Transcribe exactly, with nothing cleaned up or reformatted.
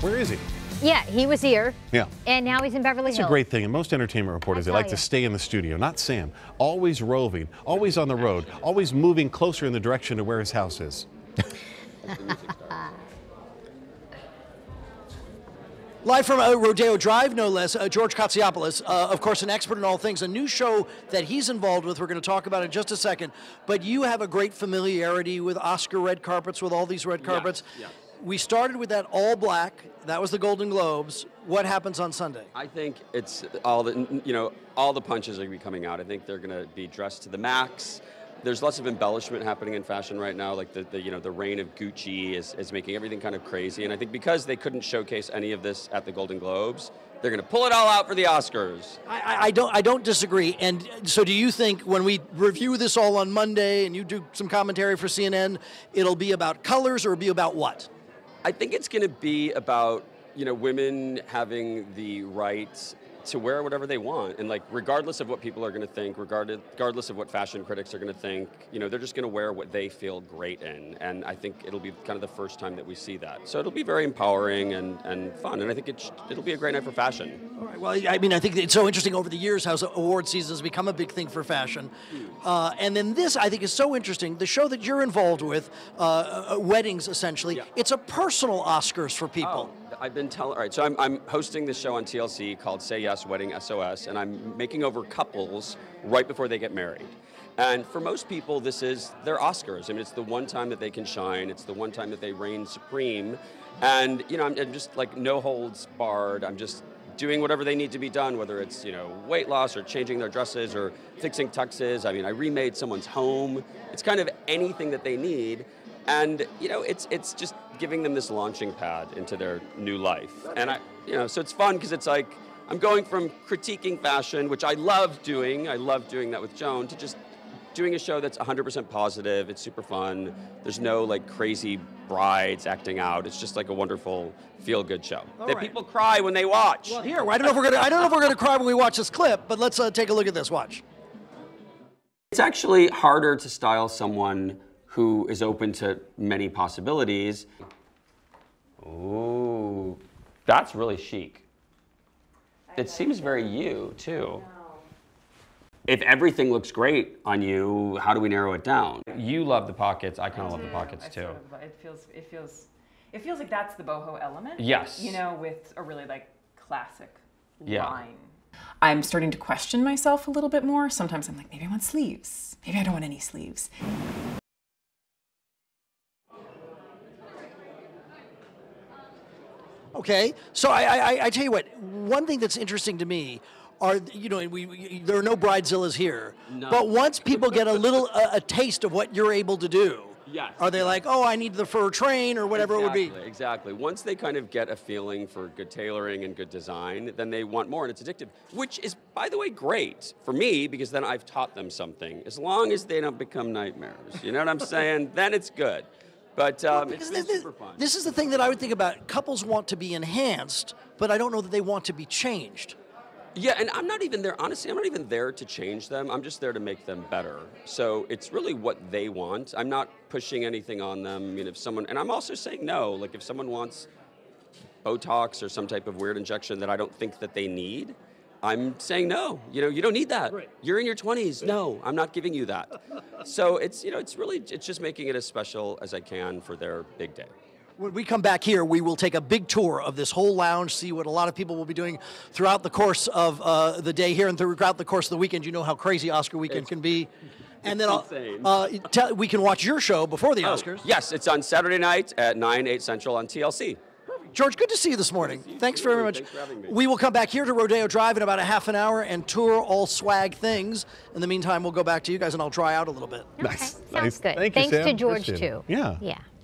Where is he? Yeah, he was here. Yeah. And now he's in Beverly Hills. It's a great thing. And most entertainment reporters, they like you. to stay in the studio. Not Sam. Always roving, always on the road, always moving closer in the direction of where his house is. Live from uh, Rodeo Drive, no less, uh, George Kotsiopoulos, uh, of course, an expert in all things. A new show that he's involved with, we're going to talk about in just a second. But you have a great familiarity with Oscar red carpets, with all these red carpets. Yes, yes. We started with that all black. That was the Golden Globes. What happens on Sunday? I think it's all the, you know, all the punches are going to be coming out. I think they're going to be dressed to the max. There's lots of embellishment happening in fashion right now, like the, the you know the reign of Gucci is, is making everything kind of crazy. And I think because they couldn't showcase any of this at the Golden Globes, they're going to pull it all out for the Oscars. I, I don't I don't disagree. And so do you think when we review this all on Monday and you do some commentary for C N N, it'll be about colors or it'll be about what? I think it's going to be about, you know, women having the right to wear whatever they want, and like regardless of what people are going to think, regardless regardless of what fashion critics are going to think, you know, they're just going to wear what they feel great in. And I think it'll be kind of the first time that we see that. So it'll be very empowering and, and fun, and I think it it'll be a great night for fashion. All right. Well, I mean, I think it's so interesting over the years how award season has become a big thing for fashion. Uh, and then this, I think, is so interesting. The show that you're involved with, uh, uh, weddings essentially, Yeah. it's a personal Oscars for people. Oh, I've been telling, all right, so I'm, I'm hosting this show on T L C called Say Yes, Wedding S O S, and I'm making over couples right before they get married. And for most people, this is their Oscars. I mean, it's the one time that they can shine. It's the one time that they reign supreme. And, you know, I'm, I'm just like no holds barred. I'm just doing whatever they need to be done, whether it's, you know, weight loss or changing their dresses or fixing tuxes. I mean, I remade someone's home. It's kind of anything that they need. And, you know, it's it's just giving them this launching pad into their new life. And, I, you know, so it's fun because it's like I'm going from critiquing fashion, which I love doing, I love doing that with Joan, to just doing a show that's one hundred percent positive. It's super fun. There's no, like, crazy brides acting out. It's just like a wonderful feel-good show All that right. people cry when they watch. Well, here, I don't know if we're gonna I don't know if we're gonna cry when we watch this clip, but let's uh, take a look at this. Watch. It's actually harder to style someone who is open to many possibilities. Ooh, that's really chic. It seems very you, too. If everything looks great on you, how do we narrow it down? You love the pockets. I kind of love the pockets, I too. Sort of, it feels, it feels, it feels like that's the boho element. Yes. You know, with a really like classic Yeah. line. I'm starting to question myself a little bit more. Sometimes I'm like, maybe I want sleeves. Maybe I don't want any sleeves. Okay, so I, I, I tell you what, one thing that's interesting to me are, you know, we, we there are no bridezillas here, No. but once people get a little, a, a taste of what you're able to do, Yes. are they like, oh, I need the fur train or whatever exactly, it would be? Exactly. Once they kind of get a feeling for good tailoring and good design, then they want more, and it's addictive, which is, by the way, great for me, because then I've taught them something. As long as they don't become nightmares, you know what I'm saying? Then it's good. But um, it's been this, super fun. This is the thing that I would think about. Couples want to be enhanced, but I don't know that they want to be changed. Yeah, and I'm not even there, honestly, I'm not even there to change them. I'm just there to make them better. So it's really what they want. I'm not pushing anything on them. I mean, if someone, and I'm also saying no. Like if someone wants Botox or some type of weird injection that I don't think that they need, I'm saying no. You know, you don't need that. Right. You're in your twenties. No, I'm not giving you that. So it's, you know, it's really, it's just making it as special as I can for their big day. When we come back here, we will take a big tour of this whole lounge, see what a lot of people will be doing throughout the course of uh, the day here and throughout the course of the weekend. You know how crazy Oscar weekend It's- can be. And then insane. uh, tell, we can watch your show before the Oh, Oscars. yes, it's on Saturday night at nine, eight Central on T L C. George, good to see you this morning. See you Thanks too. very much. Thanks for having me. We will come back here to Rodeo Drive in about a half an hour and tour all swag things. In the meantime, we'll go back to you guys and I'll dry out a little bit. Okay, Nice. sounds Nice. good. Thank you, Thanks Sam. to George, Appreciate it. too. Yeah. Yeah.